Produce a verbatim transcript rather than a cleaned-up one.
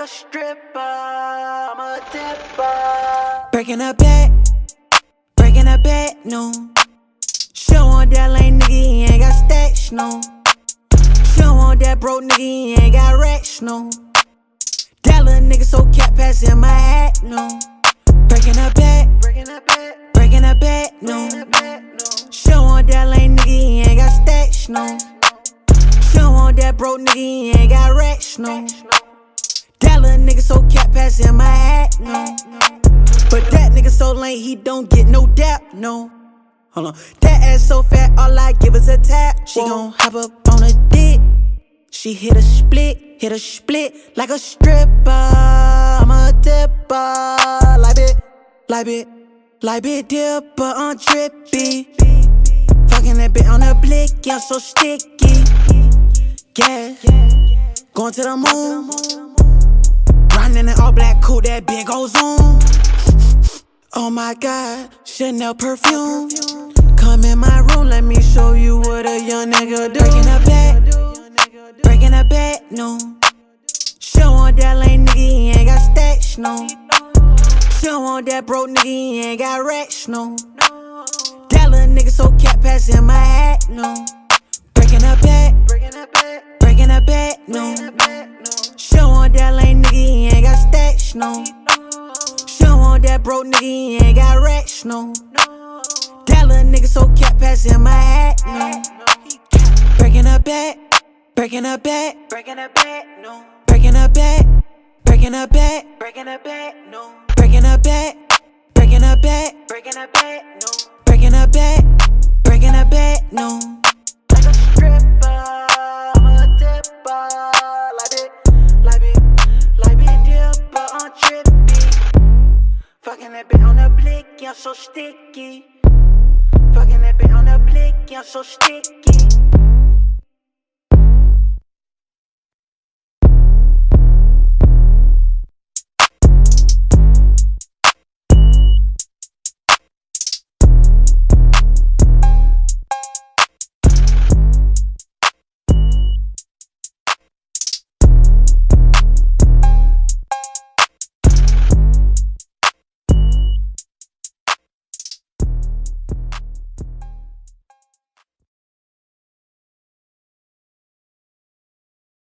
a stripper, I'm a dipper. Breaking a back, breaking a back, no. She don't want that lame nigga, he ain't got stacks, no. She don't want that broke nigga, he ain't got racks, no. That little nigga so cat pass in my hat, no. Breaking a back, Breaking a back, breaking a back, no. breaking a back, no. She don't want that lame nigga, he ain't got stacks, no. She don't want that broke nigga, he ain't got racks, no. That little nigga so cat pass in my hat, no. But that nigga so lame, he don't get no dap, no. Hold on, that ass so fat, all I give is a tap. She gon' hop up on a dick. She hit a split, hit a split like a stripper. I'm a dipper, like it, like it, like it dipper, I'm trippy. Fucking that bitch on the blick, yeah, so sticky. Yeah, going to the moon. Riding in an all black coupe, that bitch goes on. Oh my God, Chanel perfume. Come in my room, let me show you what a young nigga do. Breaking a back, breaking a back, no. She don't want that lame nigga, he ain't got stacks, no. She don't want that broke nigga, he ain't got racks, no. That little nigga so cat pass in my hat, no. Breaking a back, Breaking a back, breaking a back, no. breaking a back, no. She don't want that lame nigga, he ain't got stacks, no. She don't want that broke nigga, he ain't got racks, no. That little nigga so cat pass in my hat, no. Breaking a back, breaking a back, Breaking a back, no. breaking a back, breaking a back, Breaking a back, no. breaking a back, breaking a back, Breaking a back, no. breaking a back, breaking a back, no. Like a stripper, I'm a dipper. Like it, like it, like it dipper, I'm trippy. Fucking that bitch on the blick, yeah, so sticky. Fucking that bitch on the blick, yeah, so sticky.